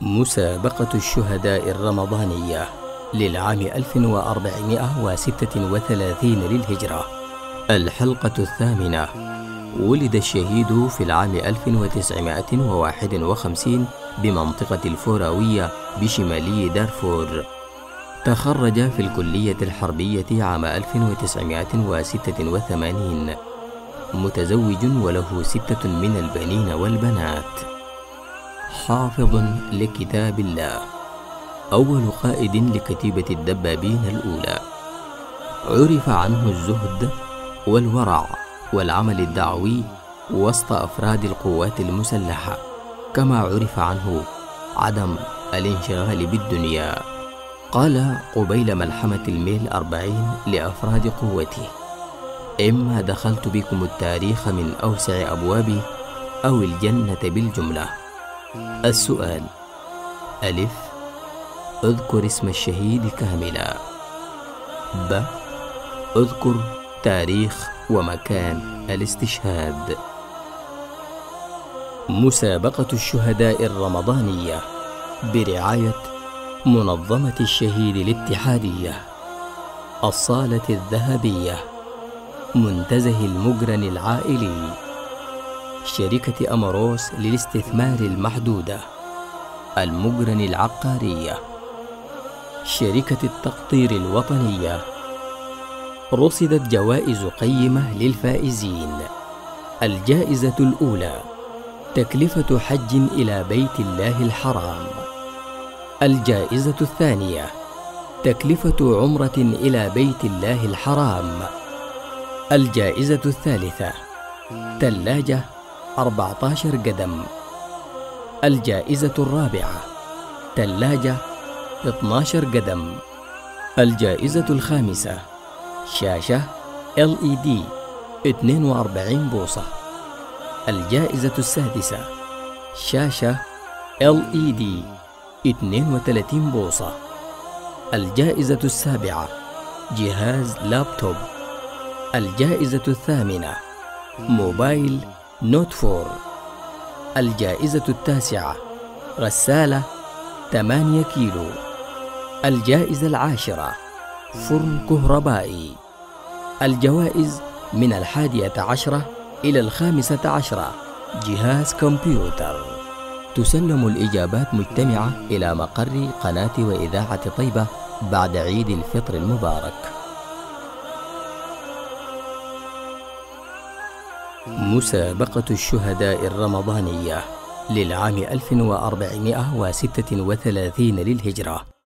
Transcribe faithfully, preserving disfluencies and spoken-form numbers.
مسابقة الشهداء الرمضانية للعام ألف وأربعمائة وستة وثلاثين للهجرة. الحلقة الثامنة. ولد الشهيد في العام ألف وتسعمائة وواحد وخمسين بمنطقة الفوراوية بشمالي دارفور. تخرج في الكلية الحربية عام ألف وتسعمائة وستة وثمانين. متزوج وله ستة من البنين والبنات. حافظ لكتاب الله. أول قائد لكتيبة الدبابين الأولى. عرف عنه الزهد والورع والعمل الدعوي وسط أفراد القوات المسلحة، كما عرف عنه عدم الانشغال بالدنيا. قال قبيل ملحمة الميل أربعين لأفراد قوته: إما دخلت بكم التاريخ من أوسع أبوابه أو الجنة بالجملة. السؤال: ألف. اذكر اسم الشهيد كاملا. ب. اذكر تاريخ ومكان الاستشهاد. مسابقة الشهداء الرمضانية برعاية منظمة الشهيد الاتحادية، الصالة الذهبية، منتزه المجرن العائلي، شركة أمروس للاستثمار المحدودة، المجرن العقارية، شركة التقطير الوطنية. رصدت جوائز قيمة للفائزين. الجائزة الأولى: تكلفة حج إلى بيت الله الحرام. الجائزة الثانية: تكلفة عمرة إلى بيت الله الحرام. الجائزة الثالثة: ثلاجة أربعة عشر قدم. الجائزة الرابعة: ثلاجة اثني عشر قدم. الجائزة الخامسة: شاشة إل إي دي اثنين وأربعين بوصة. الجائزة السادسة: شاشة إل إي دي اثنين وثلاثين بوصة. الجائزة السابعة: جهاز لابتوب. الجائزة الثامنة: موبايل نوت فور. الجائزة التاسعة: غسالة ثمانية كيلو. الجائزة العاشرة: فرن كهربائي. الجوائز من الحادية عشرة إلى الخامسة عشرة: جهاز كمبيوتر. تسلم الإجابات مجتمعة إلى مقر قناة وإذاعة طيبة بعد عيد الفطر المبارك. مسابقة الشهداء الرمضانية للعام ألف وأربعمائة وستة وثلاثين للهجرة.